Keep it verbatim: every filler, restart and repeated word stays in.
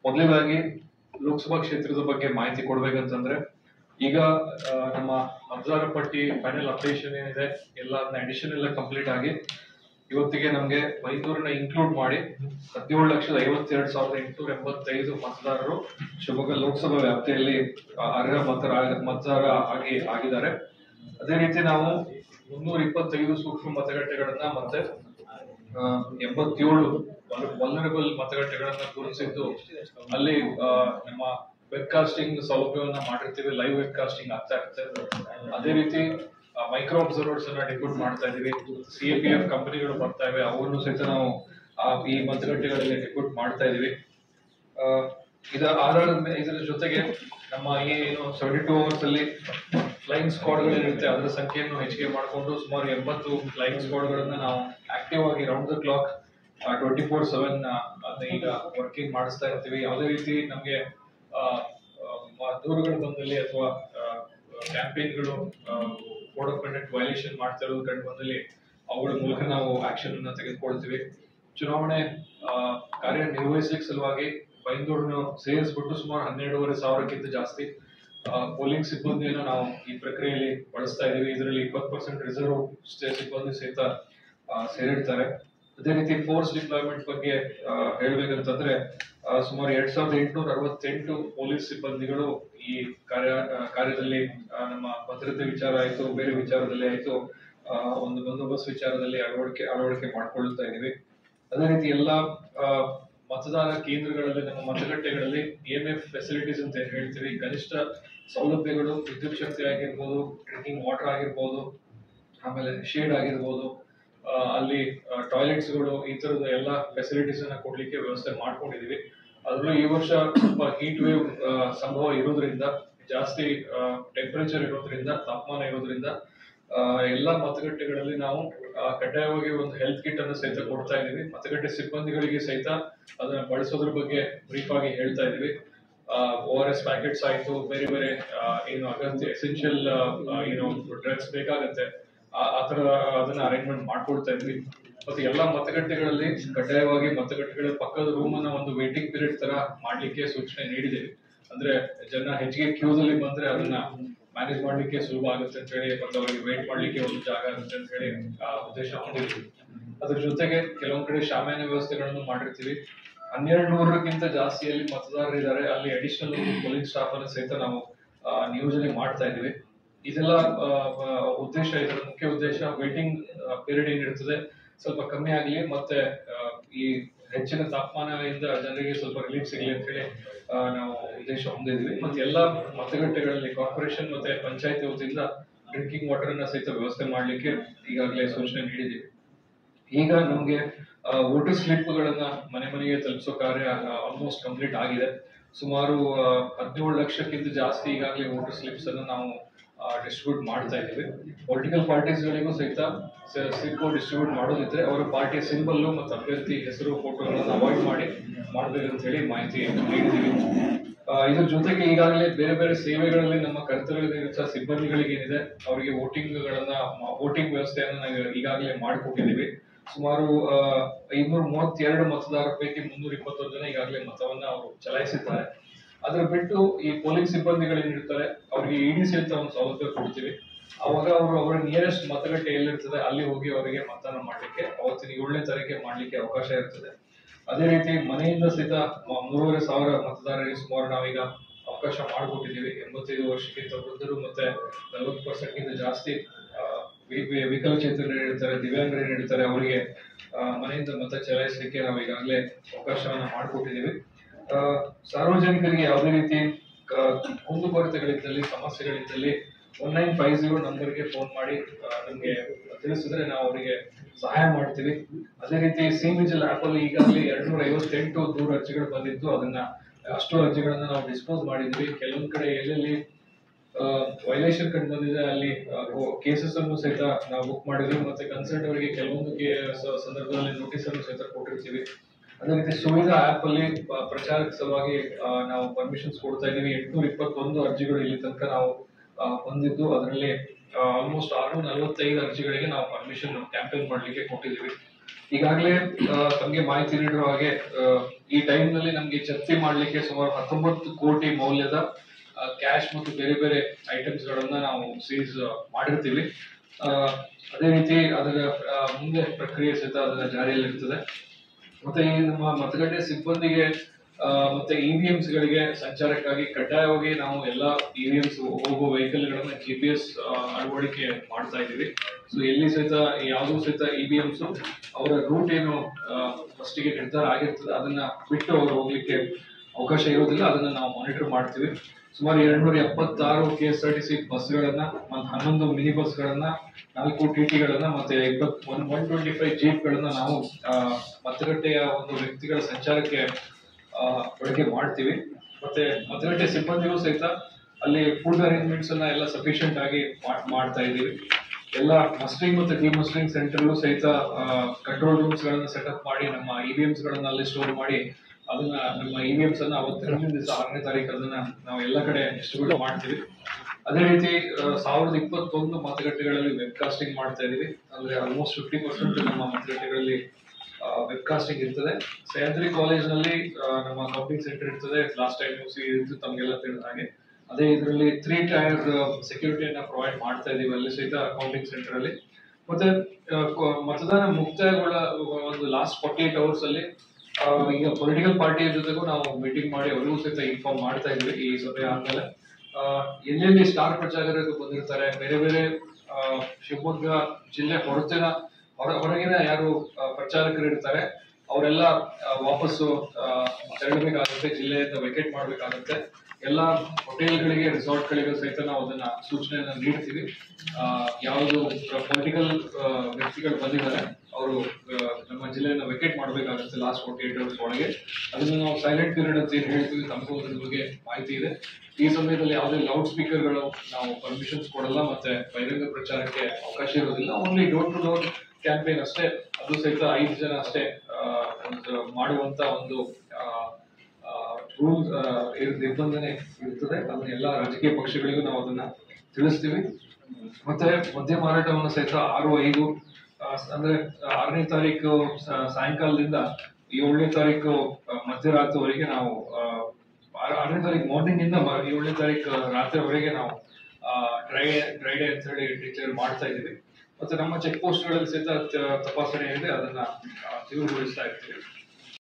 ಮೊದಲನೇದಾಗಿ ಲೋಕಸಭಾ ಕ್ಷೇತ್ರದ ಬಗ್ಗೆ ಮಾಹಿತಿ ಕೊಡ್ಬೇಕಂತಂದ್ರೆ ಈಗ ನಮ್ಮ ಮತದಾರ ಪಟ್ಟಿ ಫೈನಲ್ ಅಪ್ಡೇಷನ್ ಏನಿದೆ ಎಲ್ಲ ಅಡಿಷನ್ ಎಲ್ಲ ಕಂಪ್ಲೀಟ್ ಆಗಿ ಇವತ್ತಿಗೆ ನಮ್ಗೆ ಬೈಂದೂರನ್ನ ಇನ್ಕ್ಲೂಡ್ ಮಾಡಿ ಹದಿನೇಳು ಲಕ್ಷದ ಐವತ್ತೆರಡು ಸಾವಿರದ ಎಂಟುನೂರ ಎಂಬತ್ತೈದು ಮತದಾರರು ಶಿವಮೊಗ್ಗ ಲೋಕಸಭಾ ವ್ಯಾಪ್ತಿಯಲ್ಲಿ ಅರ್ಹ ಮತದಾರ ಮತದಾರ ಆಗಿ ಆಗಿದ್ದಾರೆ. ಅದೇ ರೀತಿ ನಾವು ಮುನ್ನೂರ ಇಪ್ಪತ್ತೈದು ಸೂಕ್ಷ್ಮ ಮತಗಟ್ಟೆಗಳನ್ನ ಮತ್ತೆ ಎಂಬತ್ತೇಳು ವಲ್ನರಬಲ್ ಮತಗಟ್ಟೆಗಳನ್ನ ಗುರುತಿಸಿದ್ದು ಅಲ್ಲಿ ನಮ್ಮ ವೆಬ್ ಕಾಸ್ಟಿಂಗ್ ಸೌಲಭ್ಯವನ್ನ ಮಾಡಿರ್ತೀವಿ, ಲೈವ್ ವೆಬ್ ಕಾಸ್ಟಿಂಗ್ ಆಗ್ತಾ ಇರುತ್ತೆ. ಅದೇ ರೀತಿ ಮೈಕ್ರೋ ಅಬ್ಸರ್ವರ್ಸ್ ಅನ್ನ ಡೆಪ್ಯೂಟ್ ಮಾಡ್ತಾ ಇದೀವಿ. ಸಿ ಎ ಪಿ ಎಫ್ ಕಂಪನಿಗಳು ಬರ್ತಾ ಇವೆ, ಅವರನ್ನು ಸಹಿತ ನಾವು ಈ ಮತಗಟ್ಟೆಗಳಲ್ಲಿ ಡೆಪ್ಯೂಟ್ ಮಾಡ್ತಾ ಇದೀವಿ. ಇದರ ಆಧಾರದ ಇದರ ಜೊತೆಗೆ ನಮ್ಮ ಈ ಏನು ಸೆವೆಂಟಿ ಟೂ ಅವರ್ಸ್ ಅಲ್ಲಿ ಫ್ಲೈಯಿಂಗ್ ಸ್ಕ್ವಾಡ್ ಗಳಿರುತ್ತೆ, ಅದರ ಸಂಖ್ಯೆಯನ್ನು ಹೆಚ್ಚಿಗೆ ಮಾಡಿಕೊಂಡು ಸುಮಾರು ಎಂಬತ್ತು ಫ್ಲೈಯಿಂಗ್ ಸ್ಕ್ವಾಡ್ ಗಳನ್ನ ನಾವು ಆಕ್ಟಿವ್ ಆಗಿ round the clock twenty four seven ಅದನ್ನ ಈಗ ವರ್ಕಿಂಗ್ ಮಾಡಿಸ್ತಾ ಇರ್ತೀವಿ. ಯಾವುದೇ ರೀತಿ ನಮ್ಗೆ ದೂರುಗಳು ಬಂದಲ್ಲಿ ಅಥವಾ ಕ್ಯಾಂಪೇನ್ಗಳು ಕೋಡ್ ಆಫ್ ಕಂಡಕ್ಟ್ ವೈಲೇಷನ್ ಮಾಡ್ತಾ ಇರೋದು ಕಂಡು ಬಂದಲ್ಲಿ ಅವುಗಳ ಮೂಲಕ ನಾವು ಆಕ್ಷನ್ ಅನ್ನ ತೆಗೆದುಕೊಳ್ತೀವಿ. ಚುನಾವಣೆ ಕಾರ್ಯನಿರ್ವಹಿಸಲಿಕ್ಕೆ ಸಲುವಾಗಿ ಬೈಂದೂರನ್ನು ಸೇರಿಸ್ಬಿಟ್ಟು ಸುಮಾರು ಹನ್ನೆರಡೂವರೆ ಸಾವಿರಕ್ಕಿಂತ ಜಾಸ್ತಿ ಪೋಲಿಂಗ್ ಸಿಬ್ಬಂದಿಯನ್ನು ನಾವು ಈ ಪ್ರಕ್ರಿಯೆಯಲ್ಲಿ ಬಳಸ್ತಾ ಇದೀವಿ. ಇದರಲ್ಲಿ ಇಪ್ಪತ್ತು ಪರ್ಸೆಂಟ್ ರಿಸರ್ವ್ ಸಿಬ್ಬಂದಿ ಸಹಿತ ಸೇರಿರ್ತಾರೆ. ಅದೇ ರೀತಿ ಫೋರ್ಸ್ ಡಿಪ್ಲಾಯ್ಮೆಂಟ್ ಬಗ್ಗೆ ಹೇಳ್ಬೇಕಂತಂದ್ರೆ ಸುಮಾರು ಎರಡ್ ಸಾವಿರದ ಎಂಟುನೂರ ಅರವತ್ತೆಂಟು ಪೊಲೀಸ್ ಸಿಬ್ಬಂದಿಗಳು ಈ ಕಾರ್ಯ ಕಾರ್ಯದಲ್ಲಿ ನಮ್ಮ ಭದ್ರತೆ ವಿಚಾರ ಆಯ್ತು, ಬೇರೆ ವಿಚಾರದಲ್ಲಿ ಆಯ್ತು, ಒಂದು ಬಂದೋಬಸ್ತ್ ವಿಚಾರದಲ್ಲಿ ಅಳವಡಿಕೆ ಅಳವಡಿಕೆ ಮಾಡ್ಕೊಳ್ತಾ ಇದೀವಿ. ಅದೇ ರೀತಿ ಎಲ್ಲಾ ಮತದಾನ ಕೇಂದ್ರಗಳಲ್ಲಿ ನಮ್ಮ ಮತಗಟ್ಟೆಗಳಲ್ಲಿ ಇ ಎಂ ಎಫ್ ಫೆಸಿಲಿಟೀಸ್ ಅಂತ ಏನ್ ಹೇಳ್ತೀವಿ, ಕನಿಷ್ಠ ಸೌಲಭ್ಯಗಳು, ವಿದ್ಯುತ್ ಶಕ್ತಿ ಆಗಿರ್ಬೋದು, ಡ್ರಿಂಕಿಂಗ್ ವಾಟರ್ ಆಗಿರ್ಬೋದು, ಆಮೇಲೆ ಶೇಡ್ ಆಗಿರ್ಬೋದು, ಅಲ್ಲಿ ಟಾಯ್ಲೆಟ್ಸ್ ಗಳು, ಈ ತರದ ಎಲ್ಲ ಫೆಸಿಲಿಟೀಸ್ ಅನ್ನ ಕೊಡ್ಲಿಕ್ಕೆ ವ್ಯವಸ್ಥೆ ಮಾಡ್ಕೊಂಡಿದೀವಿ. ಅದ್ರಲ್ಲೂ ಈ ವರ್ಷ ಸ್ವಲ್ಪ ಹೀಟ್ ವೇವ್ ಸಂಭವ ಇರೋದ್ರಿಂದ, ಜಾಸ್ತಿ ಟೆಂಪರೇಚರ್ ಇರೋದ್ರಿಂದ, ತಾಪಮಾನ ಇರೋದ್ರಿಂದ ಎಲ್ಲಾ ಮತಗಟ್ಟೆಗಳಲ್ಲಿ ನಾವು ಕಡ್ಡಾಯವಾಗಿ ಒಂದು ಹೆಲ್ತ್ ಕಿಟ್ ಅನ್ನು ಸಹಿತ ಕೊಡ್ತಾ ಇದೀವಿ. ಮತಗಟ್ಟೆ ಸಿಬ್ಬಂದಿಗಳಿಗೆ ಸಹಿತ ಅದನ್ನ ಬಳಸೋದ್ರ ಬಗ್ಗೆ ಬ್ರೀಫ್ ಆಗಿ ಹೇಳ್ತಾ ಇದೀವಿ. ಓ ಆರ್ ಎಸ್ ಪ್ಯಾಕೆಟ್ಸ್ ಆಯ್ತು, ಬೇರೆ ಬೇರೆ ಏನು ಅಗತ್ಯ ಎಸೆನ್ಷಿಯಲ್ ಏನು ಡ್ರಗ್ಸ್ ಬೇಕಾಗತ್ತೆ ಆತರ ಅದನ್ನ ಅರೇಂಜ್ಮೆಂಟ್ ಮಾಡ್ಕೊಳ್ತಾ ಇದ್ವಿ. ಮತ್ತೆ ಎಲ್ಲಾ ಮತಗಟ್ಟೆಗಳಲ್ಲಿ ಕಡ್ಡಾಯವಾಗಿ ಮತಗಟ್ಟೆಗಳ ಪಕ್ಕದ ರೂಮ್ ಅನ್ನ ಒಂದು ವೇಟಿಂಗ್ ಪೀರಿಯಡ್ ತರ ಮಾಡ್ಲಿಕ್ಕೆ ಸೂಚನೆ ನೀಡಿದ್ದೇವೆ. ಅಂದ್ರೆ ಜನ ಹೆಚ್ಚಿಗೆ ಕ್ಯೂದಲ್ಲಿ ಬಂದ್ರೆ ಅದನ್ನ ಮ್ಯಾನೇಜ್ ಮಾಡ್ಲಿಕ್ಕೆ ಸುಲಭ ಆಗುತ್ತೆ ಅಂತ ಹೇಳಿ, ಮತ್ತೆ ಅವರಿಗೆ ವೇಟ್ ಮಾಡ್ಲಿಕ್ಕೆ ಒಂದು ಜಾಗ ಆಗುತ್ತೆ ಅಂತ ಹೇಳಿ ಆ ಉದ್ದೇಶ ಹೊಂದಿರ್ತೀವಿ. ಅದ್ರ ಜೊತೆಗೆ ಕೆಲವೊಂದ್ ಕಡೆ ಶಾಮಿಯಾನ ವ್ಯವಸ್ಥೆಗಳನ್ನು ಮಾಡಿರ್ತೀವಿ. ಹನ್ನೆರಡು ನೂರಕ್ಕಿಂತ ಜಾಸ್ತಿಯಲ್ಲಿ ಮತದಾರರಿದ್ದಾರೆ, ಅಲ್ಲಿ ಅಡಿಷನಲ್ ಪೊಲೀಸ್ ಸ್ಟಾಫ್ ಅನ್ನು ಸಹಿತ ನಾವು ನಿಯೋಜನೆ ಮಾಡ್ತಾ ಇದೀವಿ. ಇದೆಲ್ಲ ಉದ್ದೇಶ, ಇದರ ಮುಖ್ಯ ಉದ್ದೇಶ ವೇಟಿಂಗ್ ಪೀರಿಯಡ್ ಏನಿರ್ತದೆ ಸ್ವಲ್ಪ ಕಮ್ಮಿ ಆಗ್ಲಿ, ಮತ್ತೆ ಈ ಹೆಚ್ಚಿನ ತಾಪಮಾನದಿಂದ ಜನರಿಗೆ ಸ್ವಲ್ಪ ರಿಲೀಫ್ ಸಿಗಲಿ ಅಂತ ಹೇಳಿ ನಾವು ಉದ್ದೇಶ ಹೊಂದಿದ್ವಿ. ಮತ್ತೆ ಎಲ್ಲಾ ಮತಗಟ್ಟೆಗಳಲ್ಲಿ ಕಾರ್ಪೊರೇಷನ್ ಮತ್ತೆ ಪಂಚಾಯತಿ ವತಿಯಿಂದ ಡ್ರಿಂಕಿಂಗ್ ವಾಟರ್ ಅನ್ನ ಸಹಿತ ವ್ಯವಸ್ಥೆ ಮಾಡ್ಲಿಕ್ಕೆ ಈಗಾಗಲೇ ಸೂಚನೆ ನೀಡಿದ್ದೀವಿ. ಈಗ ನಮ್ಗೆ ವೋಟರ್ ಸ್ಲಿಪ್ ಗಳನ್ನ ಮನೆ ಮನೆಗೆ ತಲುಪಿಸೋ ಕಾರ್ಯ ಆಲ್ಮೋಸ್ಟ್ ಕಂಪ್ಲೀಟ್ ಆಗಿದೆ. ಸುಮಾರು ಹದಿನೇಳು ಲಕ್ಷಕ್ಕಿಂತ ಜಾಸ್ತಿ ಈಗಾಗಲೇ ವೋಟರ್ ಸ್ಲಿಪ್ಸ್ ಅನ್ನು ನಾವು ಡಿಸ್ಟ್ರಿಬ್ಯೂಟ್ ಮಾಡ್ತಾ ಇದ್ದೀವಿ. ಪೊಲಿಟಿಕಲ್ ಪಾರ್ಟೀಸ್ ಗಳಿಗೂ ಸಹಿತ ಸ್ಲಿಪ್ ಡಿಸ್ಟ್ರಿಬ್ಯೂಟ್ ಮಾಡೋದಿದ್ರೆ ಅವರ ಪಾರ್ಟಿಯ ಸಿಂಬಲ್ ಮತ್ತು ಅಭ್ಯರ್ಥಿ ಹೆಸರು, ಫೋಟೋಗಳನ್ನು ಅವಾಯ್ಡ್ ಮಾಡಿ ಮಾಡ್ಬೇಕಂತ ಹೇಳಿ ಮಾಹಿತಿ ನೀಡಿದ್ದೀವಿ. ಇದ್ರ ಜೊತೆಗೆ ಈಗಾಗಲೇ ಬೇರೆ ಬೇರೆ ಸೇವೆಗಳಲ್ಲಿ ನಮ್ಮ ಕರ್ತವ್ಯದಲ್ಲಿರುವ ಸಿಬ್ಬಂದಿಗಳಿಗೆ ಏನಿದೆ ಅವರಿಗೆ ವೋಟಿಂಗ್ ಗಳನ್ನ ವೋಟಿಂಗ್ ವ್ಯವಸ್ಥೆಯನ್ನ ನಾವು ಈಗಾಗಲೇ ಮಾಡಿಕೊಟ್ಟಿದ್ದೀವಿ. ಸುಮಾರು ಐನೂರ ಮೂವತ್ತೆರಡು ಮತದಾರರ ಪೈಕಿ ಮುನ್ನೂರ ಇಪ್ಪತ್ತೊಂದು ಜನ ಈಗಾಗಲೇ ಮತವನ್ನ ಅವರು ಚಲಾಯಿಸಿದ್ದಾರೆ. ಅದ್ರ ಬಿಟ್ಟು ಈ ಪೊಲೀಸ್ ಸಿಬ್ಬಂದಿಗಳೇನಿರ್ತಾರೆ ಅವರಿಗೆ ಇ ಡಿ ಸಿ ಅಂತ ಒಂದು ಸೌಲಭ್ಯ ಕೊಡ್ತೀವಿ. ಅವಾಗ ಅವರು ಅವರ ನಿಯರೆಸ್ಟ್ ಮತಗಟ್ಟೆ ಎಲ್ಲಿರ್ತದೆ ಅಲ್ಲಿ ಹೋಗಿ ಅವರಿಗೆ ಮತದಾನ ಮಾಡ್ಲಿಕ್ಕೆ ಅವತ್ತಿನ ಏಳನೇ ತಾರೀಕಿಗೆ ಮಾಡ್ಲಿಕ್ಕೆ ಅವಕಾಶ ಇರ್ತದೆ. ಅದೇ ರೀತಿ ಮನೆಯಿಂದ ಸಹಿತ ಮೂರುವರೆ ಸಾವಿರ ಮತದಾರರಿಗೆ ಸುಮಾರು ನಾವೀಗ ಅವಕಾಶ ಮಾಡಿಕೊಟ್ಟಿದ್ದೀವಿ. ಎಂಬತ್ತೈದು ವರ್ಷಕ್ಕಿಂತ ವೃದ್ಧರು ಮತ್ತೆ ನಲವತ್ತು ಪರ್ಸೆಂಟ್ ಗಿಂತ ಜಾಸ್ತಿ ವಿಕಲಚೇತನರು ಏನಿರ್ತಾರೆ, ದಿವ್ಯಾಂಗರು ಏನಿರ್ತಾರೆ ಅವರಿಗೆ ಮನೆಯಿಂದ ಮತ ಚಲಾಯಿಸಲಿಕ್ಕೆ ನಾವು ಈಗಾಗಲೇ ಅವಕಾಶವನ್ನ ಮಾಡಿಕೊಟ್ಟಿದ್ದೀವಿ. ಸಾರ್ವಜನಿಕರಿಗೆ ಯಾವುದೇ ರೀತಿ ಕುಂದುಕೊರತೆಗಳಿದ್ದಲ್ಲಿ, ಸಮಸ್ಯೆಗಳಿದ್ದಲ್ಲಿ ಒನ್ ನೈನ್ ಫೈವ್ ಜೀರೋ ನಂಬರ್ಗೆ ಫೋನ್ ಮಾಡಿ ನಮ್ಗೆ ತಿಳಿಸಿದ್ರೆ ನಾವು ಅವರಿಗೆ ಸಹಾಯ ಮಾಡ್ತೀವಿ. ಅದೇ ರೀತಿ ಸಿ ವಿಜಿಲ್ ಆಪ್ ಅಲ್ಲಿ ಈಗಾಗಲೇ ಎರಡ್ ನೂರ ಐವತ್ತೆಂಟು ದೂರ ಅರ್ಜಿಗಳು ಬಂದಿದ್ದು, ಅದನ್ನ ಅಷ್ಟು ಅರ್ಜಿಗಳನ್ನ ನಾವು ಡಿಸ್ಪೋಸ್ ಮಾಡಿದ್ವಿ. ಕೆಲವೊಂದ್ ಕಡೆ ಎಲ್ಲೆಲ್ಲಿ ವೈಲೇಷನ್ ಕಂಡು ಬಂದಿದೆ ಅಲ್ಲಿ ಕೇಸಸ್ ಅನ್ನು ಸಹಿತ ನಾವು ಬುಕ್ ಮಾಡಿದ್ವಿ. ಮತ್ತೆ ಕನ್ಸರ್ಟ್ ಅವರಿಗೆ ಕೆಲವೊಂದು ಸಂದರ್ಭದಲ್ಲಿ ನೋಟಿಸ್ ಅನ್ನು ಸಹಿತ ಕೊಟ್ಟಿರ್ತೀವಿ. ಅದೇ ರೀತಿ ಸುವಿಧಾ ಆಪ್ ಅಲ್ಲಿ ಪ್ರಚಾರಕ್ಕೆ ಸಲುವಾಗಿ ನಾವು ಪರ್ಮಿಷನ್ಸ್ ಕೊಡ್ತಾ ಇದೀವಿ. ಎಂಟುನೂರ ಇಪ್ಪತ್ತೊಂದು ಅರ್ಜಿಗಳು ಇಲ್ಲಿ ತನಕ ನಾವು ಹೊಂದಿದ್ದು, ಅದರಲ್ಲಿ ಆಲ್ಮೋಸ್ಟ್ ಆರ್ನೂರ ನಲವತ್ತೈದು ಅರ್ಜಿಗಳಿಗೆ ನಾವು ಪರ್ಮಿಷನ್ ಕ್ಯಾಂಪೇನ್ ಮಾಡ್ಲಿಕ್ಕೆ ಕೊಟ್ಟಿದ್ದೀವಿ. ಈಗಾಗಲೇ ತಮಗೆ ಮಾಹಿತಿ ನೀಡಿರುವ ಹಾಗೆ ಈ ಟೈಮ್ ನಲ್ಲಿ ನಮಗೆ ಜಪ್ತಿ ಮಾಡಲಿಕ್ಕೆ ಸುಮಾರು ಹತ್ತೊಂಬತ್ತು ಕೋಟಿ ಮೌಲ್ಯದ ಕ್ಯಾಶ್ ಮತ್ತು ಬೇರೆ ಬೇರೆ ಐಟಮ್ಸ್ ಗಳನ್ನ ನಾವು ಸೀಸ್ ಮಾಡಿರ್ತೀವಿ. ಅದೇ ರೀತಿ ಅದರ ಮುಂದೆ ಪ್ರಕ್ರಿಯೆ ಸಹಿತ ಅದರ ಜಾರಿಯಲ್ಲಿ ಇರ್ತದೆ. ಮತ್ತೆ ಈ ನಮ್ಮ ಮತಗಟ್ಟೆ ಸಿಬ್ಬಂದಿಗೆ ಮತ್ತೆ ಇವಿಎಂಸ್ ಗಳಿಗೆ ಸಂಚಾರಕ್ಕಾಗಿ ಕಡ್ಡಾಯವಾಗಿ ನಾವು ಎಲ್ಲ ಇವಿಎಂಸ್ ಹೋಗುವ ವೆಹಿಕಲ್ ಗಳನ್ನ ಜಿ ಪಿ ಎಸ್ ಅಳವಡಿಕೆ ಮಾಡ್ತಾ ಇದ್ದೀವಿ. ಸೊ ಎಲ್ಲಿ ಸಹಿತ ಯಾವುದೂ ಸಹಿತ ಇವಿಎಂಸ್ ಅವರ ರೂಟ್ ಏನು ಫಸ್ಟ್ ಗೆ ನಿರ್ಧಾರ ಆಗಿರ್ತದೆ ಅದನ್ನ ಬಿಟ್ಟು ಅವರು ಹೋಗ್ಲಿಕ್ಕೆ ಅವಕಾಶ ಇರೋದಿಲ್ಲ. ಅದನ್ನ ನಾವು ಮಾನಿಟರ್ ಮಾಡ್ತೀವಿ. ಸುಮಾರು ಎರಡ್ ನೂರ ಎಪ್ಪತ್ತಾರು K S R T C ಬಸ್ಗಳನ್ನ, ಹನ್ನೊಂದು ಮಿನಿ ಬಸ್ಗಳನ್ನ, ನಾಲ್ಕು ಟಿ ಗಳನ್ನ ಮತ್ತೆ ಇಪ್ಪತ್ one one twenty five jeep ಗಳನ್ನ ನಾವು ಮತಗಟ್ಟೆಯ ಒಂದು ವ್ಯಕ್ತಿಗಳ ಸಂಚಾರಕ್ಕೆ ಬಳಕೆ ಮಾಡ್ತೀವಿ. ಮತ್ತೆ ಮತಗಟ್ಟೆ ಸಿಬ್ಬಂದಿಗೂ ಸಹಿತ ಅಲ್ಲಿ ಫುಡ್ ಅರೇಂಜ್ಮೆಂಟ್ಸ್ ಅನ್ನ ಎಲ್ಲ ಸಫಿಶಿಯಂಟ್ ಆಗಿ ಮಾಡ್ತಾ ಇದ್ದೀವಿ. ಎಲ್ಲ ಮಸ್ಟರಿಂಗ್ ಮತ್ತೆ ಡಿಮಸ್ಟರಿಂಗ್ ಸೆಂಟರ್ಗಳು ಸಹಿತ ಕಂಟ್ರೋಲ್ ರೂಮ್ಸ್ ಗಳನ್ನ ಸೆಟಪ್ ಮಾಡಿ ನಮ್ಮ ಇವಿಎಂಸ್ ಗಳನ್ನ ಅಲ್ಲಿ ಸ್ಟೋರ್ ಮಾಡಿ ಅದನ್ನ ನಮ್ಮ ಇವಿಎಂಸ್ ಅನ್ನ ಅವತ್ತಿನ ದಿವಸ ಆರನೇ ತಾರೀಕು ಅದನ್ನ ನಾವು ಎಲ್ಲ ಕಡೆ ಡಿಸ್ಟ್ರಿಬ್ಯೂಟ್ ಮಾಡ್ತೀವಿ. ಅದೇ ರೀತಿ ಸಾವಿರದ ಇಪ್ಪತ್ತೊಂದು ಮತಗಟ್ಟೆಗಳಲ್ಲಿ ವೆಬ್ ಕಾಸ್ಟಿಂಗ್ ಮಾಡ್ತಾ ಇದೀವಿ. ಅಂದ್ರೆ ಆಲ್ಮೋಸ್ಟ್ ಫಿಫ್ಟಿ ಪರ್ಸೆಂಟ್ ನಮ್ಮ ಮತಗಟ್ಟೆಗಳಲ್ಲಿ ವೆಬ್ ಕಾಸ್ಟಿಂಗ್ ಇರ್ತದೆ. ಸಹ್ಯಾದ್ರಿ ಕಾಲೇಜ್ ನಲ್ಲಿ ನಮ್ಮ ಕೌಂಟಿಂಗ್ ಸೆಂಟರ್ ಇರ್ತದೆ. ಲಾಸ್ಟ್ ಟೈಮ್ ಇತ್ತು ತಮಗೆಲ್ಲ ತಿಳಿದ ಹಾಗೆ. ಅದೇ ಇದರಲ್ಲಿ ತ್ರೀ ಟೈರ್ ಸೆಕ್ಯೂರಿಟಿಯನ್ನ ಪ್ರೊವೈಡ್ ಮಾಡ್ತಾ ಇದೀವಿ ಅಲ್ಲಿ ಸಹಿತ ಕೌಂಟಿಂಗ್ ಸೆಂಟರ್ ಅಲ್ಲಿ. ಮತ್ತೆ ಮತದಾನ ಮುಕ್ತಾಯಗೊಳ್ಳ ಒಂದು ಲಾಸ್ಟ್ ಫಾರ್ಟಿ ಏಟ್ ಅವರ್ಸ್ ಅಲ್ಲಿ ಈಗ ಪೊಲಿಟಿಕಲ್ ಪಾರ್ಟಿಯ ಜೊತೆಗೂ ನಾವು ಮೀಟಿಂಗ್ ಮಾಡಿ ಅವರಿಗೂ ಸಹಿತ ಇನ್ಫಾರ್ಮ್ ಮಾಡ್ತಾ ಇದ್ವಿ ಈ ಸಭೆ ಆದ್ಮೇಲೆ. ಎಲ್ಲೆಲ್ಲಿ ಸ್ಟಾರ್ ಪ್ರಚಾರಕರು ಬಂದಿರ್ತಾರೆ, ಬೇರೆ ಬೇರೆ ಶಿವಮೊಗ್ಗ ಜಿಲ್ಲೆ ಹೊರತಿನ ಹೊರ ಹೊರಗಿನ ಯಾರು ಪ್ರಚಾರಕರು ಇರ್ತಾರೆ ಅವರೆಲ್ಲ ವಾಪಸ್ಸು ತೆರಳಬೇಕಾಗುತ್ತೆ, ಜಿಲ್ಲೆಯಿಂದ ವೆಕೇಟ್ ಮಾಡ್ಬೇಕಾಗುತ್ತೆ. ಎಲ್ಲ ಹೋಟೆಲ್ಗಳಿಗೆ, ರಿಸಾರ್ಟ್ಗಳಿಗೂ ಸಹಿತ ನಾವು ಅದನ್ನ ಸೂಚನೆಯನ್ನ ನೀಡ್ತೀವಿ. ಯಾವುದು ಪೊಲಿಟಿಕಲ್ ವ್ಯಕ್ತಿಗಳು ಬಂದಿದ್ದಾರೆ ಅವರು ನಮ್ಮ ಜಿಲ್ಲೆಯನ್ನ ವೆಕೇಟ್ ಮಾಡಬೇಕಾಗುತ್ತೆ ಲಾಸ್ಟ್ ಫೋರ್ಟಿ ಏಟ್ ಅವರ್ಸ್ ಒಳಗೆ. ಅದನ್ನ ನಾವು ಸೈಲೆಂಟ್ ಪೀರಿಯಡ್ ಅಂತ ಏನ್ ಹೇಳ್ತೀವಿ, ತಮಗೂ ಅದ್ರ ಬಗ್ಗೆ ಮಾಹಿತಿ ಇದೆ. ಈ ಸಮಯದಲ್ಲಿ ಯಾವುದೇ ಲೌಡ್ ಸ್ಪೀಕರ್ಗಳು ನಾವು ಪರ್ಮಿಷನ್ಸ್ ಕೊಡಲ್ಲ, ಮತ್ತೆ ಬಹಿರಂಗ ಪ್ರಚಾರಕ್ಕೆ ಅವಕಾಶ ಇರೋದಿಲ್ಲ. Only door to door campaign ಅಷ್ಟೇ, ಅದು ಸಹಿತ ಐದು ಜನ ಅಷ್ಟೇ ಒಂದು ಮಾಡುವಂತ ಒಂದು ರೂಲ್ ನಿರ್ಬಂಧನೆ ಇರ್ತದೆ. ಅದನ್ನ ಎಲ್ಲ ರಾಜಕೀಯ ಪಕ್ಷಗಳಿಗೂ ನಾವು ಅದನ್ನ ತಿಳಿಸ್ತೀವಿ. ಮತ್ತೆ ಮದ್ಯ ಮಾರಾಟವನ್ನು ಸಹಿತ ಆರು ಐದು ಅಂದ್ರೆ ಆರನೇ ತಾರೀಕು ಸಾಯಂಕಾಲದಿಂದ ಏಳನೇ ತಾರೀಕು ಮಧ್ಯರಾತ್ರಿವರೆಗೆ ನಾವು ಆರನೇ ತಾರೀಕು ಮಾರ್ನಿಂಗ್ ಇಂದ ಏಳನೇ ತಾರೀಕು ರಾತ್ರಿವರೆಗೆ ನಾವು ಡ್ರೈ ಡ್ರೈ ಡೇ ಅಂತ ಹೇಳಿ ಡಿಕ್ಲೇರ್ ಮಾಡ್ತಾ ಇದ್ದೀವಿ. ಮತ್ತೆ ನಮ್ಮ ಚೆಕ್ ಪೋಸ್ಟ್ ಗಳಲ್ಲಿ ಸಹಿತ ತಪಾಸಣೆ ಇದೆ, ಅದನ್ನ ತೀವ್ರಗೊಳಿಸ್ತಾ ಇರ್ತೀವಿ.